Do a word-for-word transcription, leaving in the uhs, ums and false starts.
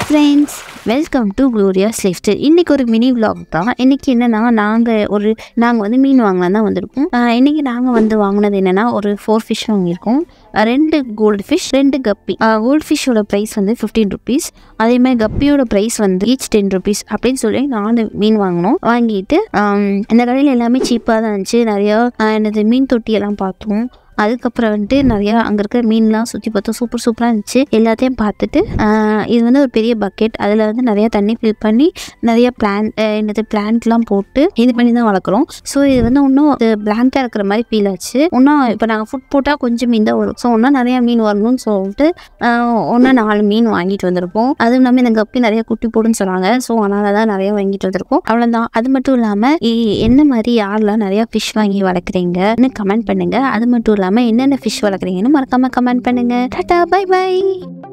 Friends, welcome to Gloria's lifestyle. இன்னைக்கு ஒரு mini vlog தான். இன்னைக்கு என்னன்னா நாங்கள் ஒரு நாங்கள் வந்து மீன் வாங்கலாம் தான் வந்திருக்கோம். இன்னைக்கு நாங்கள் வந்து வாங்கினது என்னன்னா ஒரு ஃபோர் ஃபிஷ் வாங்கியிருக்கோம். ரெண்டு கோல்டு ஃபிஷ், ரெண்டு கப்பி. கோல்டு ஃபிஷ்ஷோட ப்ரைஸ் வந்து ஃபிஃப்டீன் ருபீஸ். அதே மாதிரி கப்பியோட ப்ரைஸ் வந்து ஈச் டென் ருபீஸ் அப்படின்னு சொல்லி நாலு மீன் வாங்கினோம். வாங்கிட்டு இந்த கடையில் எல்லாமே சீப்பாக தான் இருந்துச்சு. நிறையா என்னது மீன் தொட்டியெல்லாம் பார்த்தோம். அதுக்கப்புறம் வந்துட்டு நிறையா அங்கே இருக்கிற மீன்லாம் சுற்றி பார்த்தோம். சூப்பர் சூப்பராக இருந்துச்சு. எல்லாத்தையும் பார்த்துட்டு இது வந்து ஒரு பெரிய பக்கெட். அதில் வந்து நிறையா தண்ணி ஃபில் பண்ணி நிறையா பிளான்ட் என்னது பிளான்ட்லாம் போட்டு இது பண்ணி தான் வளர்க்குறோம். ஸோ இது வந்து இன்னும் பிளாங்காக இருக்கிற மாதிரி ஃபீல் ஆச்சு. இன்னும் இப்போ நாங்கள் ஃபுட் போட்டால் கொஞ்சம் மீன் தான் வரும். ஸோ இன்னும் நிறையா மீன் வரணும்னு சொல்லிட்டு ஒன்று நாலு மீன் வாங்கிட்டு வந்திருப்போம். அதுவும் இல்லாமல் இந்த கப்பி நிறையா குட்டி போடுன்னு சொன்னாங்க. ஸோ அதனால தான் நிறையா வாங்கிட்டு வந்திருக்கோம். அவ்வளோதான். அது மட்டும் இல்லாமல் என்ன மாதிரி யாரெல்லாம் நிறையா ஃபிஷ் வாங்கி வளர்க்குறீங்கன்னு கமெண்ட் பண்ணுங்கள். அது மட்டும் இல்லாமல் என்னென்ன ஃபிஷ் வளர்க்குறீங்கன்னு மறக்காம கமெண்ட் பண்ணுங்க. டாடா, பை பை.